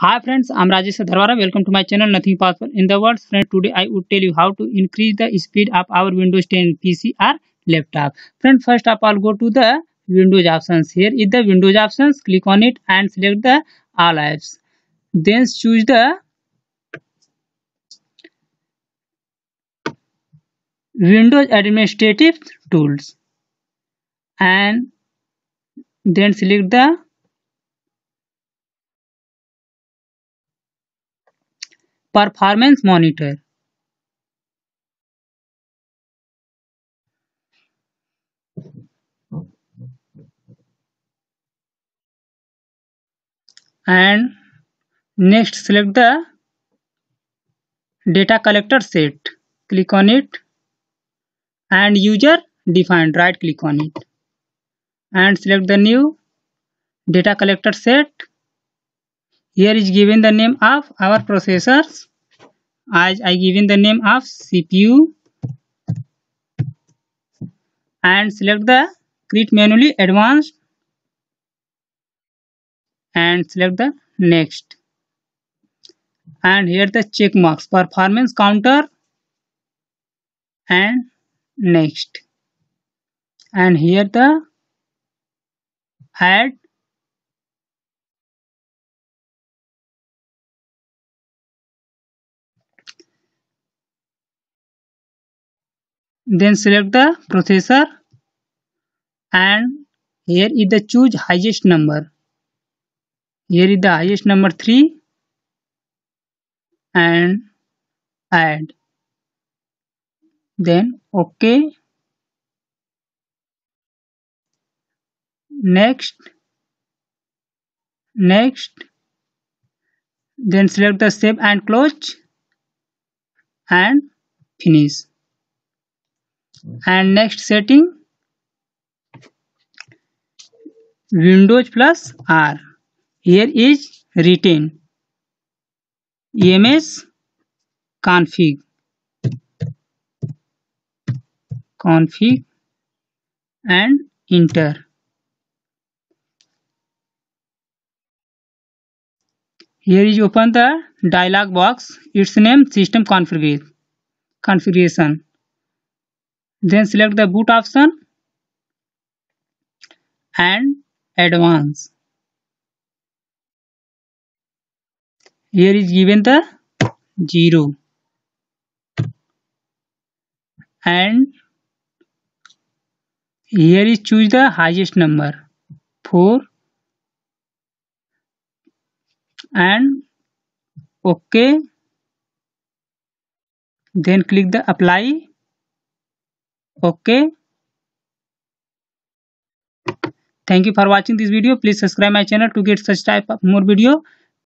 Hi friends, I'm Rajesh Dharwara. Welcome to my channel Nothing Possible in the World. Friends, today I would tell you how to increase the speed of our Windows 10 PC or laptop. Friend, first up I'll go to the Windows options. Here is the Windows options. Click on it and select the all apps. Then choose the Windows Administrative Tools and then select the Performance Monitor. And next select the Data Collector Set. Click on it and User Defined. Right click on it and select the new data collector set. Here is given the name of our processors as I given the name of CPU and select the create manually advanced and select the next, and here the check marks performance counter and next, and here the add, then select the processor and here is the choose highest number. Here is the highest number 3 and add, then OK, next, next, then select the save and close and finish. And next setting Windows plus R. Here is written EMS config and enter. Here is open the dialog box. Its name system configuration. Then select the boot option and advance. Here is given the 0 and here is choose the highest number 4 and OK, then click the apply. OK, thank you for watching this video. Please subscribe my channel to get such type of more video.